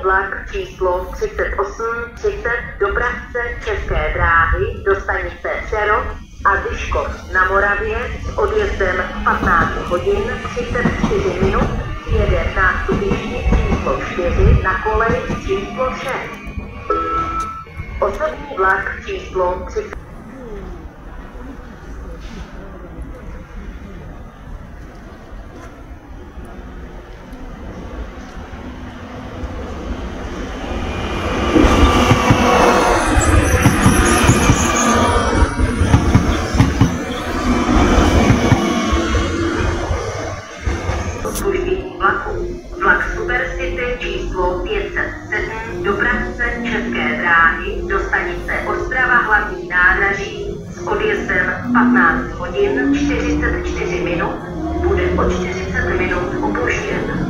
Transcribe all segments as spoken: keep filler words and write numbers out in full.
vlak číslo třicet osm třicet dopravce České dráhy do stanice Přerov a Vyškov na Moravě s odjezdem v patnáct hodin třicet čtyři minut jede nástupiště číslo čtyři na kolej číslo šest. Osobní vlak číslo třicet. Vlak Supercity číslo pět set sedm dopravce České dráhy do stanice Ostrava hlavní nádraží s odjezdem v patnáct hodin čtyřicet čtyři minut bude o čtyřicet minut opožděn.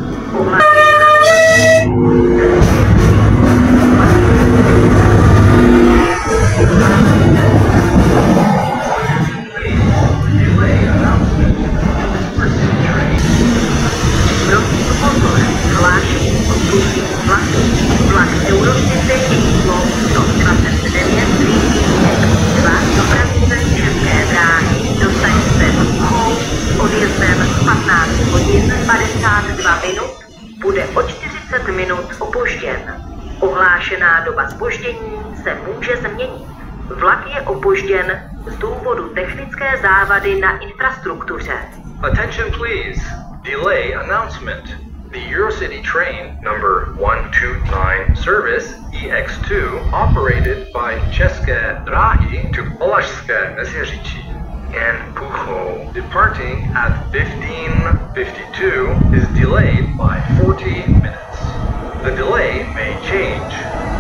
Vlak Eurocity číslo sto dvacet devět dva dopravce České dráhy do stanice Mnichov s odjezdem v patnáct hodin padesát dva minut bude o čtyřicet minut opožděn. Ohlášená doba zpoždění se může změnit. Vlak je opožděn z důvodu technické závady na infrastruktuře. Attention please. Delay announcement. The Eurocity train number one two nine service E X two operated by České dráhy to Valašské Meziříčí and Puchov departing at fifteen fifty-two is delayed by forty minutes. The delay may change.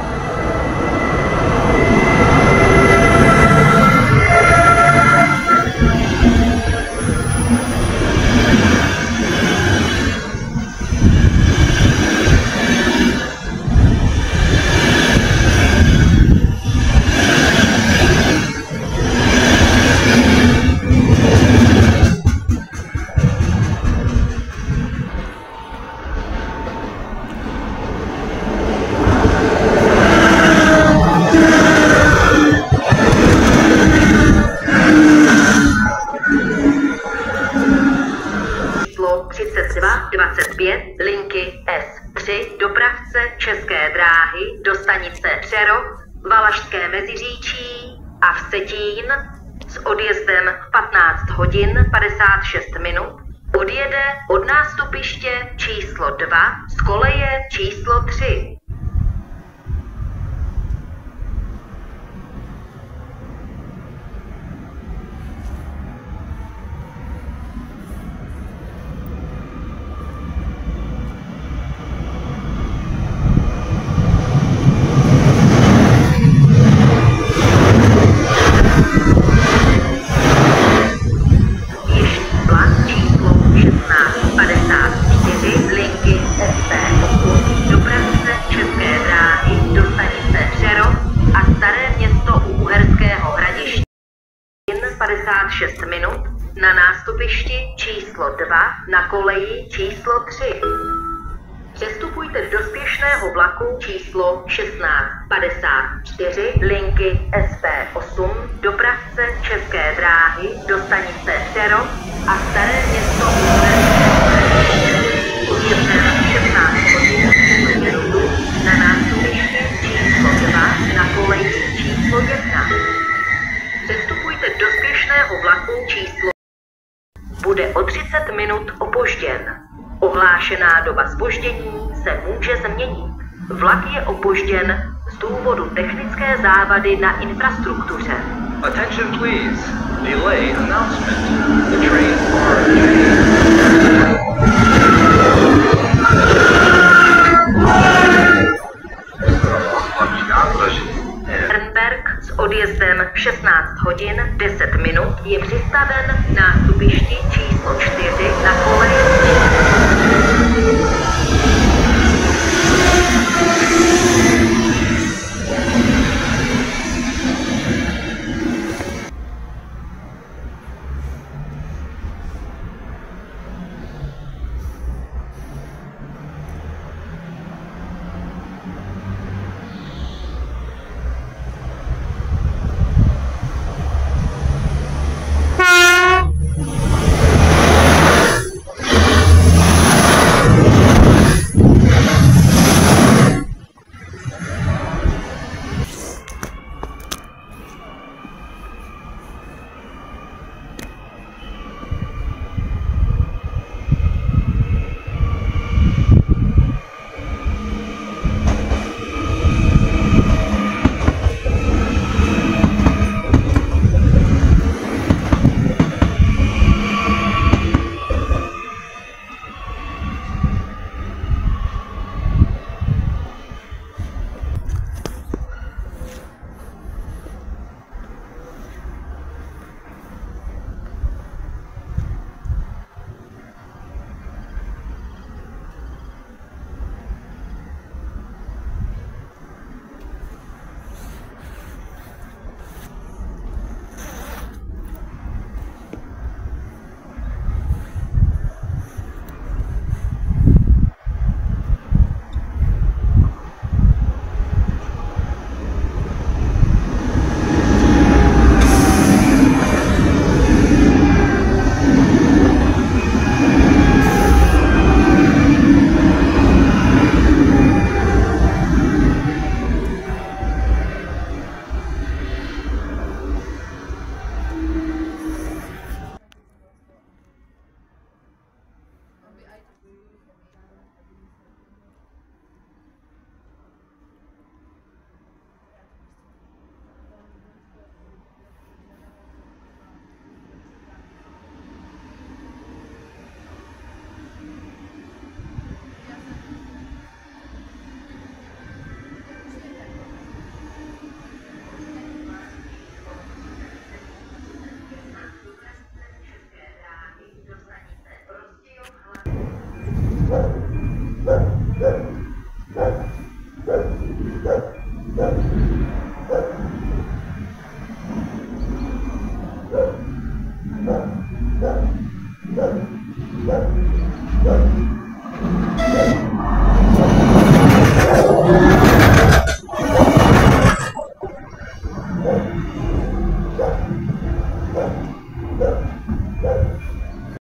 třicet dva dvacet pět linky S tři dopravce České dráhy do stanice Přerov, Valašské Meziříčí a Vsetín s odjezdem v patnáct hodin padesát šest minut odjede od nástupiště číslo dva z koleje číslo tři. padesát šest minut na nástupišti číslo dva na koleji číslo tři. Přestupujte do spěšného vlaku číslo šestnáct padesát čtyři linky S P osm dopravce České dráhy do stanice Přerov a Staré Město odjezdem šestnáct hodin minutu na nástupišti číslo dva na koleji číslo jedna. Přestupujte do spěšného vlaku číslo bude o třicet minut opožděn. Ohlášená doba zpoždění se může změnit. Vlak je opožděn z důvodu technické závady na infrastruktuře. Attention please. Delay announcement. The train R J